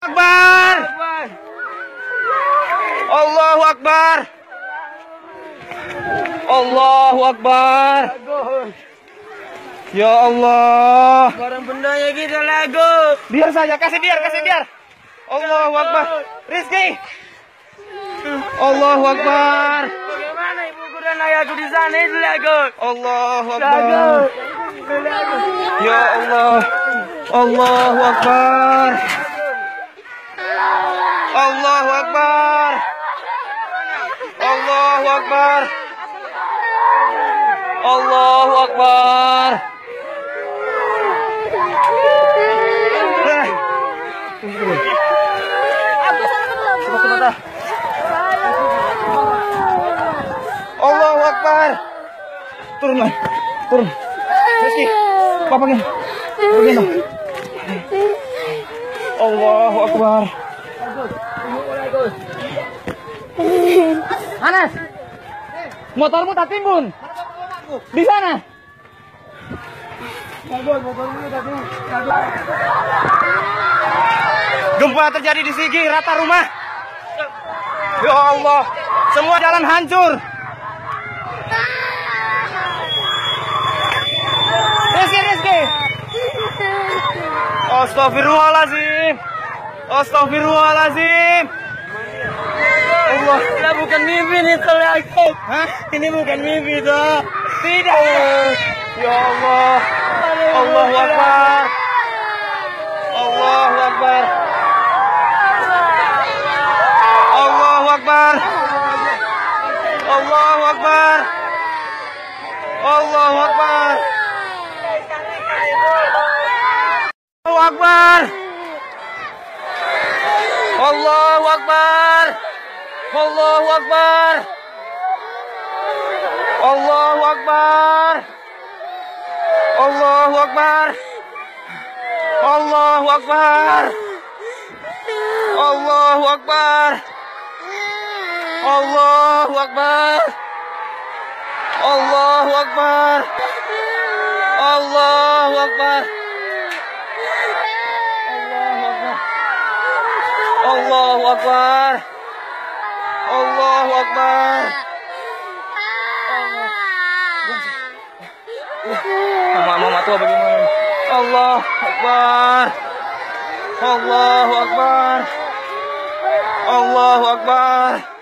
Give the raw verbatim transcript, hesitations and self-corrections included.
Akbar. Allahu Akbar. Allahu Akbar. Ya Allah. Barang bendanya kita lagu. Biar saja, kasih biar, kasih biar. Allahu Akbar. Rizky. Allahu Akbar. Bagaimana ibuku dan ayahku di sana itu lagu. Allahu Akbar. Ya Allah. Allahu Akbar. Allahu Akbar. Allahu Akbar. Allahu Akbar. Allahu Akbar. Turun, man. Turun. Rizky, papanya. Begini. Allahu Akbar. Anas, motormu tak timbun. Di sana. Gempa terjadi di sini, rata rumah. Ya Allah, semua jalan hancur. Rizky, Rizky. Astagfirullahaladzim. Astagfirullahaladzim. Allah, Ini bukan mimpi nih lagu. hah? Ini bukan mimpi toh. Tidak. Ya Allah. Allahu Akbar. Allahu Akbar. Allahu Akbar. Allahu Akbar. Allahu Akbar. Allahu Akbar. Allahu Akbar. Allahu Akbar. Allahu Akbar. Allahu Akbar. Allahu Akbar. Allahu Akbar. Allahu Akbar. Allahu Akbar. Allahu Akbar. Allahu Akbar. Allahu Akbar. Mama, mama tua bagaimana? Allahu Akbar. Allahu Akbar. Allahu Akbar.